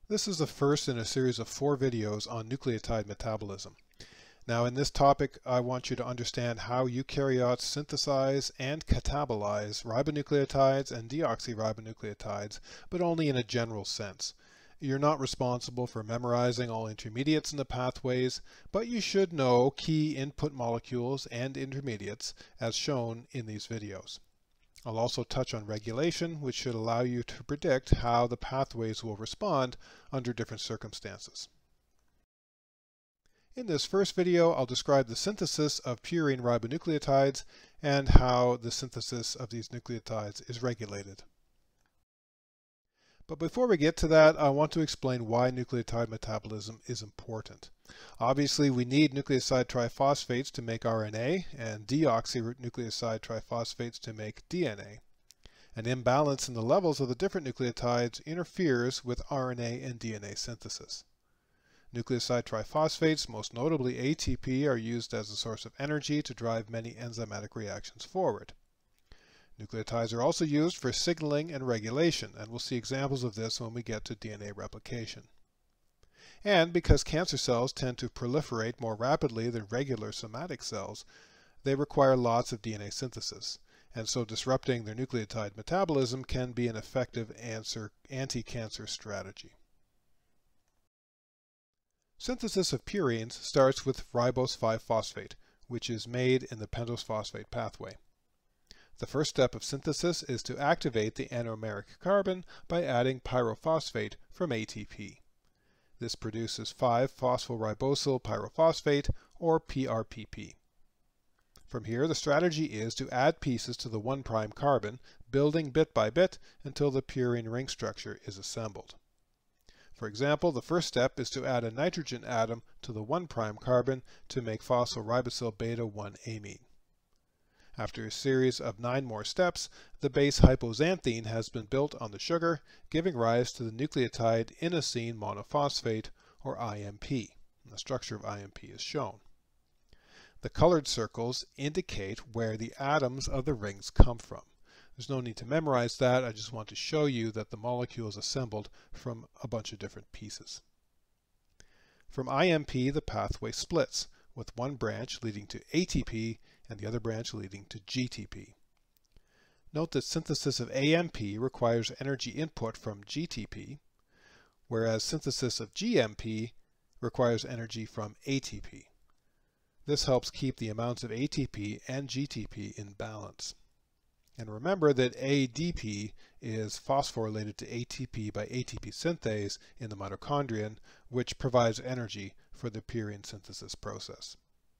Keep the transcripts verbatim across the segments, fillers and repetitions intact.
This is the first in a series of four videos on nucleotide metabolism. Now in this topic I want you to understand how eukaryotes synthesize and catabolize ribonucleotides and deoxyribonucleotides, but only in a general sense. You're not responsible for memorizing all intermediates in the pathways, but you should know key input molecules and intermediates as shown in these videos. I'll also touch on regulation, which should allow you to predict how the pathways will respond under different circumstances. In this first video, I'll describe the synthesis of purine ribonucleotides and how the synthesis of these nucleotides is regulated. But before we get to that, I want to explain why nucleotide metabolism is important. Obviously, we need nucleoside triphosphates to make R N A and deoxynucleoside triphosphates to make D N A. An imbalance in the levels of the different nucleotides interferes with R N A and D N A synthesis. Nucleoside triphosphates, most notably A T P, are used as a source of energy to drive many enzymatic reactions forward. Nucleotides are also used for signaling and regulation, and we'll see examples of this when we get to D N A replication. And because cancer cells tend to proliferate more rapidly than regular somatic cells, they require lots of D N A synthesis, and so disrupting their nucleotide metabolism can be an effective answer, anti-cancer strategy. Synthesis of purines starts with ribose five phosphate, which is made in the pentose phosphate pathway. The first step of synthesis is to activate the anomeric carbon by adding pyrophosphate from A T P. This produces five phosphoribosylpyrophosphate, pyrophosphate, or P R P P. From here, the strategy is to add pieces to the one' carbon, building bit by bit until the purine ring structure is assembled. For example, the first step is to add a nitrogen atom to the one' carbon to make phosphoribosyl beta one amine. After a series of nine more steps, the base hypoxanthine has been built on the sugar, giving rise to the nucleotide inosine monophosphate, or I M P. The structure of I M P is shown. The colored circles indicate where the atoms of the rings come from. There's no need to memorize that, I just want to show you that the molecule is assembled from a bunch of different pieces. From I M P, the pathway splits, with one branch leading to A T P and the other branch leading to G T P. Note that synthesis of A M P requires energy input from G T P, whereas synthesis of G M P requires energy from A T P. This helps keep the amounts of A T P and G T P in balance. And remember that A D P is phosphorylated to A T P by A T P synthase in the mitochondrion, which provides energy for the purine synthesis process.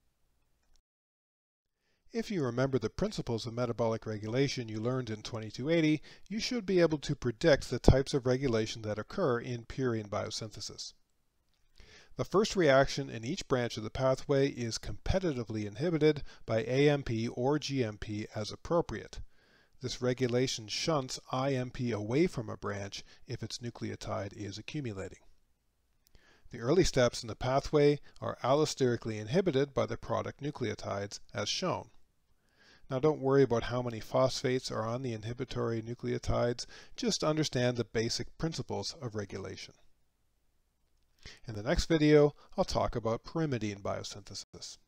If you remember the principles of metabolic regulation you learned in twenty-two eighty, you should be able to predict the types of regulation that occur in purine biosynthesis. The first reaction in each branch of the pathway is competitively inhibited by A M P or G M P as appropriate. This regulation shunts I M P away from a branch if its nucleotide is accumulating. The early steps in the pathway are allosterically inhibited by the product nucleotides as shown. Now don't worry about how many phosphates are on the inhibitory nucleotides, just understand the basic principles of regulation. In the next video, I'll talk about pyrimidine biosynthesis.